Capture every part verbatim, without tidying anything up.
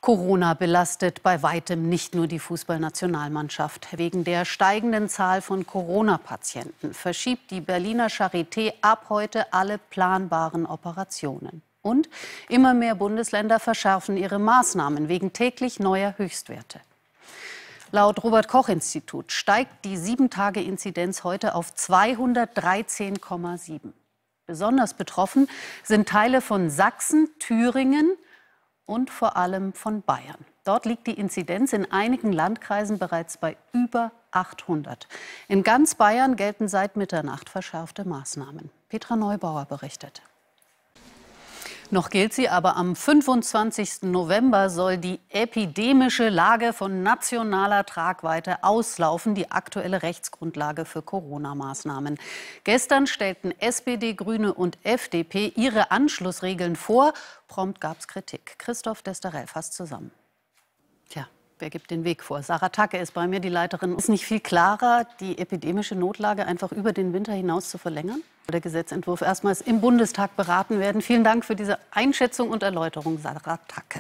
Corona belastet bei weitem nicht nur die Fußballnationalmannschaft. Wegen der steigenden Zahl von Corona-Patienten verschiebt die Berliner Charité ab heute alle planbaren Operationen. Und immer mehr Bundesländer verschärfen ihre Maßnahmen wegen täglich neuer Höchstwerte. Laut Robert-Koch-Institut steigt die sieben-Tage-Inzidenz heute auf zweihundertdreizehn Komma sieben. Besonders betroffen sind Teile von Sachsen, Thüringen und vor allem von Bayern. Dort liegt die Inzidenz in einigen Landkreisen bereits bei über achthundert. In ganz Bayern gelten seit Mitternacht verschärfte Maßnahmen. Petra Neubauer berichtet. Noch gilt sie, aber am fünfundzwanzigsten November soll die epidemische Lage von nationaler Tragweite auslaufen, die aktuelle Rechtsgrundlage für Corona-Maßnahmen. Gestern stellten S P D, Grüne und F D P ihre Anschlussregeln vor. Prompt gab es Kritik. Christoph Desterell fasst zusammen. Tja, wer gibt den Weg vor? Sarah Tacke ist bei mir, die Leiterin. Ist nicht viel klarer, die epidemische Notlage einfach über den Winter hinaus zu verlängern? Der Gesetzentwurf erstmals im Bundestag beraten werden. Vielen Dank für diese Einschätzung und Erläuterung, Sarah Tacke.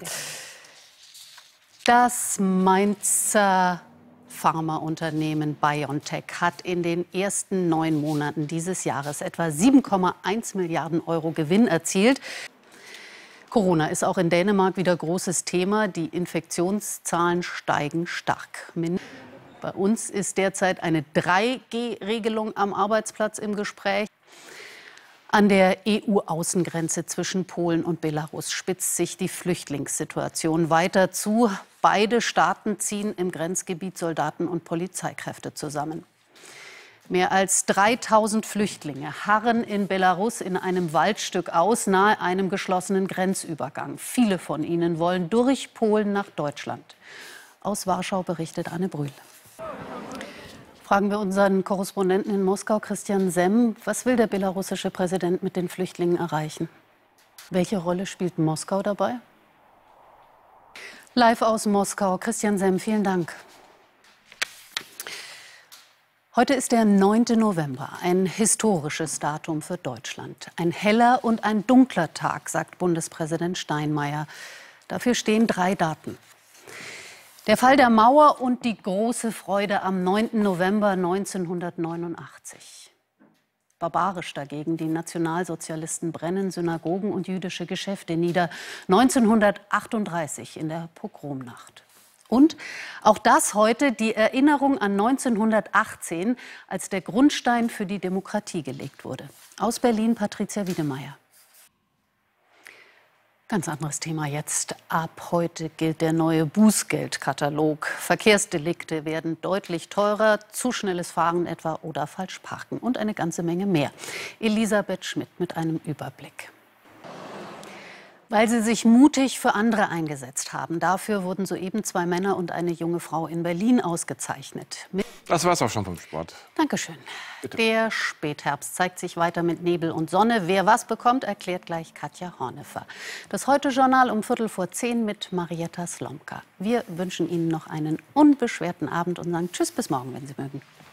Das Mainzer Pharmaunternehmen BioNTech hat in den ersten neun Monaten dieses Jahres etwa sieben Komma eins Milliarden Euro Gewinn erzielt. Corona ist auch in Dänemark wieder großes Thema. Die Infektionszahlen steigen stark. Bei uns ist derzeit eine drei G Regelung am Arbeitsplatz im Gespräch. An der E U-Außengrenze zwischen Polen und Belarus spitzt sich die Flüchtlingssituation weiter zu. Beide Staaten ziehen im Grenzgebiet Soldaten und Polizeikräfte zusammen. Mehr als dreitausend Flüchtlinge harren in Belarus in einem Waldstück aus, nahe einem geschlossenen Grenzübergang. Viele von ihnen wollen durch Polen nach Deutschland. Aus Warschau berichtet Anne Brühl. Fragen wir unseren Korrespondenten in Moskau, Christian Semm. Was will der belarussische Präsident mit den Flüchtlingen erreichen? Welche Rolle spielt Moskau dabei? Live aus Moskau, Christian Semm, vielen Dank. Heute ist der neunte November, ein historisches Datum für Deutschland. Ein heller und ein dunkler Tag, sagt Bundespräsident Steinmeier. Dafür stehen drei Daten. Der Fall der Mauer und die große Freude am neunten November neunzehnhundertneunundachtzig. Barbarisch dagegen, die Nationalsozialisten brennen Synagogen und jüdische Geschäfte nieder. neunzehnhundertachtunddreißig in der Pogromnacht. Und auch das heute die Erinnerung an neunzehnhundertachtzehn, als der Grundstein für die Demokratie gelegt wurde. Aus Berlin Patricia Wiedemeyer. Ganz anderes Thema jetzt. Ab heute gilt der neue Bußgeldkatalog. Verkehrsdelikte werden deutlich teurer, zu schnelles Fahren etwa oder falsch parken und eine ganze Menge mehr. Elisabeth Schmidt mit einem Überblick. Weil sie sich mutig für andere eingesetzt haben. Dafür wurden soeben zwei Männer und eine junge Frau in Berlin ausgezeichnet. Das war's auch schon vom Sport. Dankeschön. Bitte. Der Spätherbst zeigt sich weiter mit Nebel und Sonne. Wer was bekommt, erklärt gleich Katja Hornefer. Das Heute-Journal um Viertel vor zehn mit Marietta Slomka. Wir wünschen Ihnen noch einen unbeschwerten Abend und sagen Tschüss bis morgen, wenn Sie mögen.